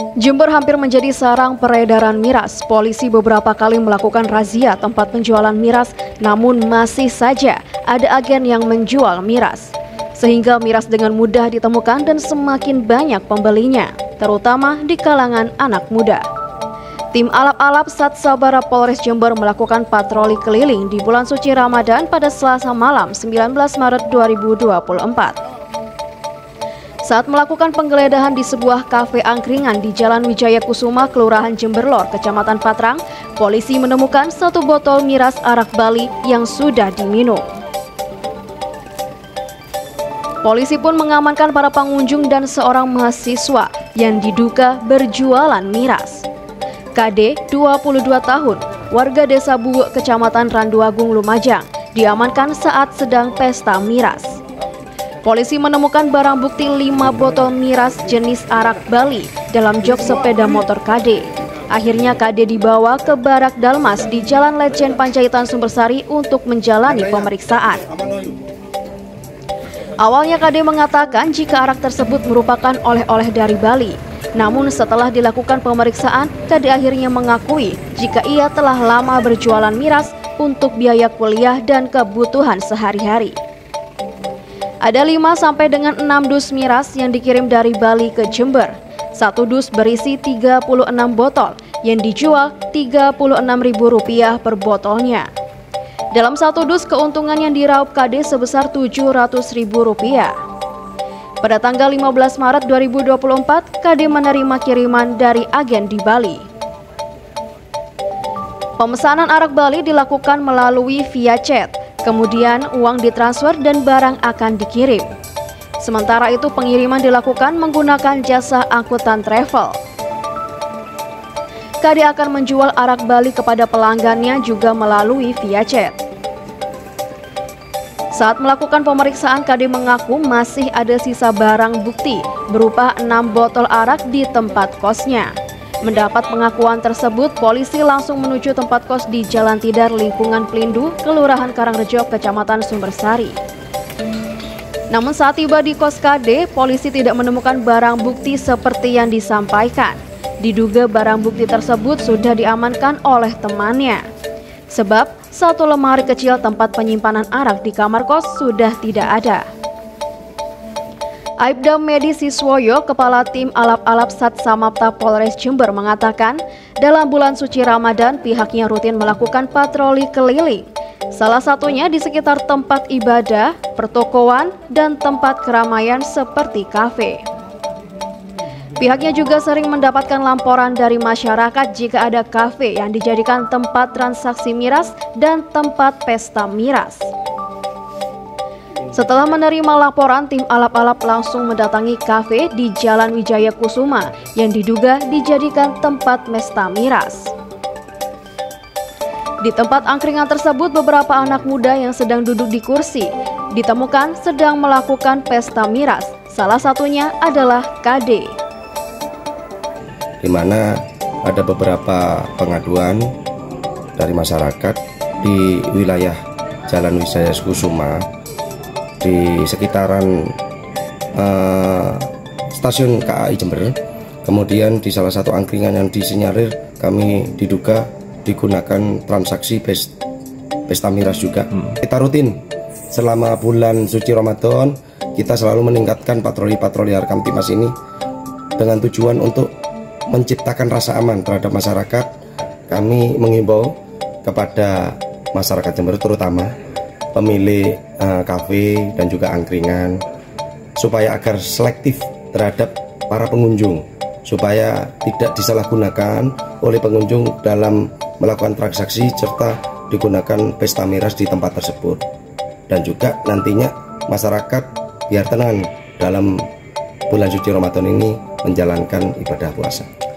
Jember hampir menjadi sarang peredaran miras. Polisi beberapa kali melakukan razia tempat penjualan miras, namun masih saja ada agen yang menjual miras. Sehingga miras dengan mudah ditemukan dan semakin banyak pembelinya, terutama di kalangan anak muda. Tim Alap-Alap Sat Sabara Polres Jember melakukan patroli keliling di bulan suci Ramadan pada Selasa malam 19 Maret 2024. Saat melakukan penggeledahan di sebuah kafe angkringan di Jalan Wijaya Kusuma, Kelurahan Jember Lor, Kecamatan Patrang, polisi menemukan 1 botol miras arak Bali yang sudah diminum. Polisi pun mengamankan para pengunjung dan seorang mahasiswa yang diduga berjualan miras. KD, 22 tahun, warga Desa Buwek, Kecamatan Randuagung, Lumajang, diamankan saat sedang pesta miras. Polisi menemukan barang bukti 5 botol miras jenis arak Bali dalam jok sepeda motor KD. Akhirnya KD dibawa ke Barak Dalmas di Jalan Lejen Panjaitan Sumbersari untuk menjalani pemeriksaan. Awalnya KD mengatakan jika arak tersebut merupakan oleh-oleh dari Bali. Namun setelah dilakukan pemeriksaan, KD akhirnya mengakui jika ia telah lama berjualan miras untuk biaya kuliah dan kebutuhan sehari-hari. Ada 5 sampai dengan 6 dus miras yang dikirim dari Bali ke Jember. 1 dus berisi 36 botol yang dijual Rp36.000 per botolnya. Dalam 1 dus keuntungan yang diraup KD sebesar Rp700.000. Pada tanggal 15 Maret 2024, KD menerima kiriman dari agen di Bali. Pemesanan arak Bali dilakukan melalui via chat. Kemudian uang ditransfer dan barang akan dikirim. Sementara itu pengiriman dilakukan menggunakan jasa angkutan travel. KD akan menjual arak Bali kepada pelanggannya juga melalui via chat. Saat melakukan pemeriksaan, KD mengaku masih ada sisa barang bukti berupa 6 botol arak di tempat kosnya. Mendapat pengakuan tersebut, polisi langsung menuju tempat kos di Jalan Tidar, lingkungan Pelindu, Kelurahan Karangrejo, Kecamatan Sumbersari. Namun saat tiba di kos KD, polisi tidak menemukan barang bukti seperti yang disampaikan. Diduga barang bukti tersebut sudah diamankan oleh temannya. Sebab 1 lemari kecil tempat penyimpanan arak di kamar kos sudah tidak ada. Aibda Medi Siswoyo, Kepala Tim Alap-Alap Sat Samapta Polres Jember mengatakan, dalam bulan suci Ramadan pihaknya rutin melakukan patroli keliling. Salah satunya di sekitar tempat ibadah, pertokoan, dan tempat keramaian seperti kafe. Pihaknya juga sering mendapatkan laporan dari masyarakat jika ada kafe yang dijadikan tempat transaksi miras dan tempat pesta miras. Setelah menerima laporan, tim Alap-Alap langsung mendatangi kafe di Jalan Wijaya Kusuma yang diduga dijadikan tempat pesta miras. Di tempat angkringan tersebut, beberapa anak muda yang sedang duduk di kursi ditemukan sedang melakukan pesta miras. Salah satunya adalah KD. Di mana ada beberapa pengaduan dari masyarakat di wilayah Jalan Wijaya Kusuma di sekitaran stasiun KAI Jember. Kemudian di salah satu angkringan yang disinyalir kami diduga digunakan transaksi pesta miras juga. Kita rutin selama bulan suci Ramadan, kita selalu meningkatkan patroli-patroli Harkamtimas ini dengan tujuan untuk menciptakan rasa aman terhadap masyarakat. Kami menghimbau kepada masyarakat Jember, terutama pemilik kafe dan juga angkringan, supaya agar selektif terhadap para pengunjung, supaya tidak disalahgunakan oleh pengunjung dalam melakukan transaksi serta digunakan pesta miras di tempat tersebut. Dan juga nantinya masyarakat biar tenang dalam bulan suci Ramadan ini menjalankan ibadah puasa.